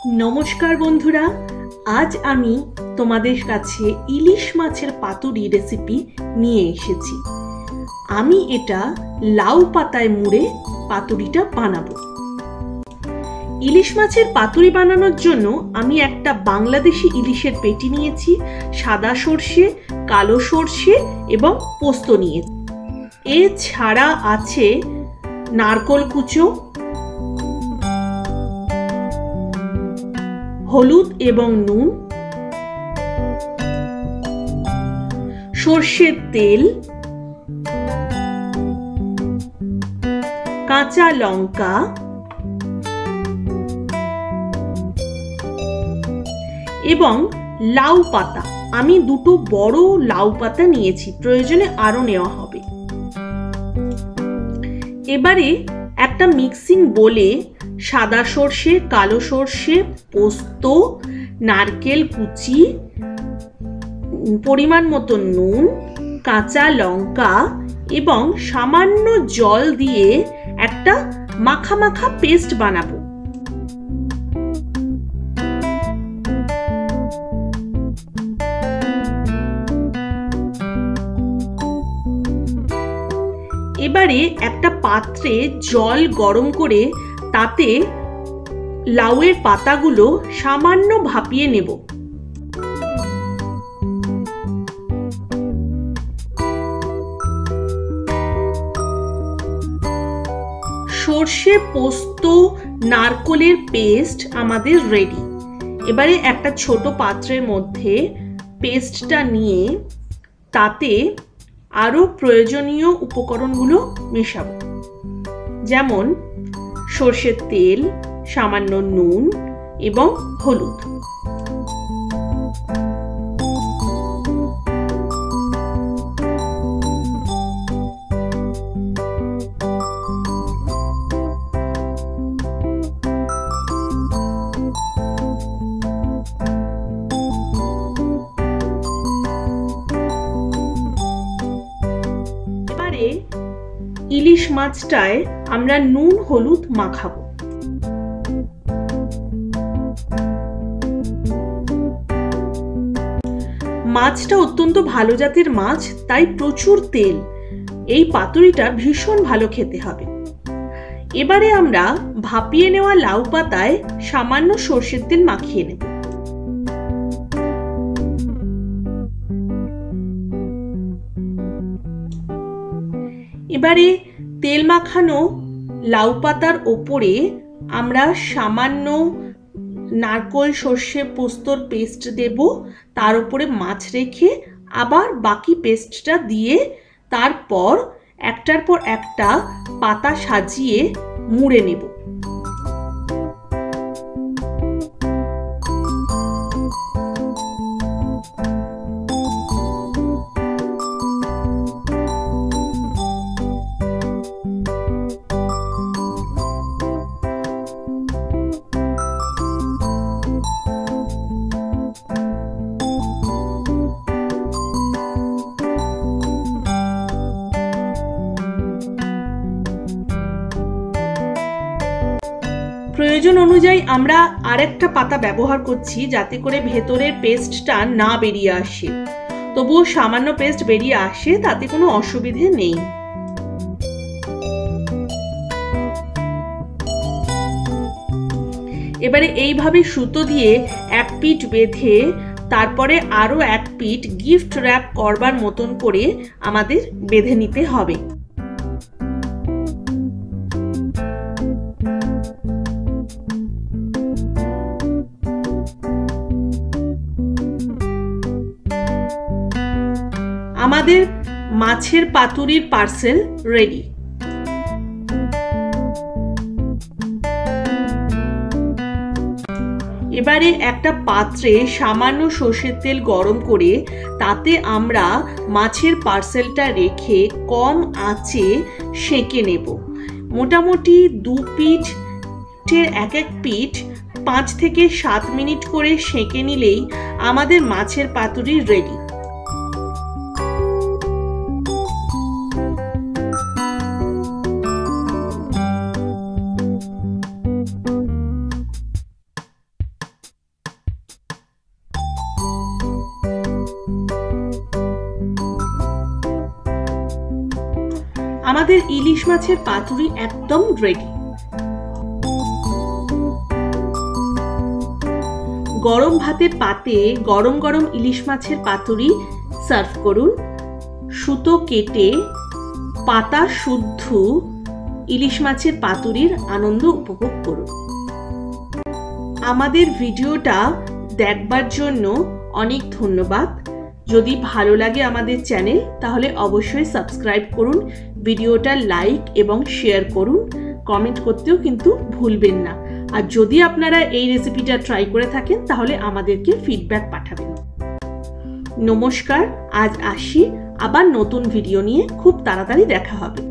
नमस्कार बंधुरा, आज आमी तोमादेर काछे इलिश माछेर पातुरी रेसिपि निये एसेछि। आमी एटा लाउ पाताय मुड़े पातुरिटा बानाबो। इलिश माछेर पातुरी बानानोर जोन्नो आमी एकटा बांग्लादेशी इलिशेर पेटी नियेछि, सादा सर्षे, कालो सर्षे एबं पोस्त नियेछि। एछाड़ा आछे नारकेल कुचो, हलुद एवं नून, सर्षेर तेल, काँचा लंका, एवं लाउ पाता। आमी दुटो बड़ो लाउ पाता नियेछि, प्रयोजने आरो नेওয়া হবে। एबारे একটা মিক্সিং बोले सादा सर्षे, कालो सर्षे, पोस्त, नारकेल कुचि, परिमाण मतो नुन, काँचा लंका एवं सामान्य जल दिए एकटा माखा माखा पेस्ट बानाबो। एबारे एकटा पात्रे जल गरम करे ताते लाउएर पातागुलो सामान्य भापिए नेब। सर्षे, पोस्त, नारकेलेर पेस्ट आमादेर रेडी। एबारे एकटा छोटो पात्रेर मध्य पेस्टटा निये ताते आरो प्रयोजनीय उपकरणगुलो मेशाबो, जेमन सर्षेर तेल, सामान्य नुन एवं हलुद। इलिश माछटाय आमरा नुन हलुद माखाबो। माछटा अत्यंत भालो जातेर माछ, ताई प्रचुर तेल। এই পাতুরিটা ভীষণ ভালো খেতে হবে। এবারে আমরা ভাপিয়ে নেওয়া লাউ পাতায় সামান্য সরষের তেল মাখিয়ে নেব। এবারে তেল মাখানো লাউ পাতার ওপরে আমরা সামান্য নারকেল, সর্ষে, পোস্তর পেস্ট দেব। তার উপরে মাছ রেখে আবার বাকি পেস্টটা দিয়ে তারপর একটার পর একটা পাতা সাজিয়ে মুড়ে নেব। प्रयोजन अनुयायी आमरा आरेकटा पाता व्यवहार करछि जाते करे भेतरेर पेस्टटा ना बेरिये आसे। तबुओ सामान्य पेस्ट बेरिये आसे, ताते कोनो असुविधे नेই। एबारे এইভাবে সুতো দিয়ে এক পিঠ বেঁধে তারপরে আরো এক পিঠ গিফট র‍্যাপ করবার মতন করে আমাদের বেঁধে নিতে হবে। আমাদের মাছের পাতুরির পার্সেল রেডি। এবারে একটা পাত্রে সামান্য সরষের তেল গরম করে তাতে আমরা মাছের পার্সেলটা রেখে কম আঁচে সেঁকে নেব। মোটামুটি দু পিঠের এক এক পিঠ 5 থেকে 7 মিনিট করে সেঁকে নিলেই আমাদের মাছের পাতুরি রেডি। আমাদের ইলিশ মাছের পাতুরি একদম রেডি। গরম ভাতের পাতে গরম গরম ইলিশ মাছের পাতুরি সার্ভ করুন। সুতো কেটে পাতা শুদ্ধ ইলিশ মাছের পাতুরির আনন্দ উপভোগ করুন। আমাদের ভিডিওটা দেখবার জন্য অনেক ধন্যবাদ। যদি ভালো লাগে আমাদের চ্যানেল তাহলে অবশ্যই সাবস্ক্রাইব করুন, ভিডিওটা লাইক এবং শেয়ার করুন, কমেন্ট করতেও কিন্তু ভুলবেন না। আর যদি আপনারা এই রেসিপিটা ট্রাই করে থাকেন তাহলে আমাদেরকে ফিডব্যাক পাঠাবেন। নমস্কার, আজ আসি, আবার নতুন ভিডিও নিয়ে খুব তাড়াতাড়ি দেখা হবে।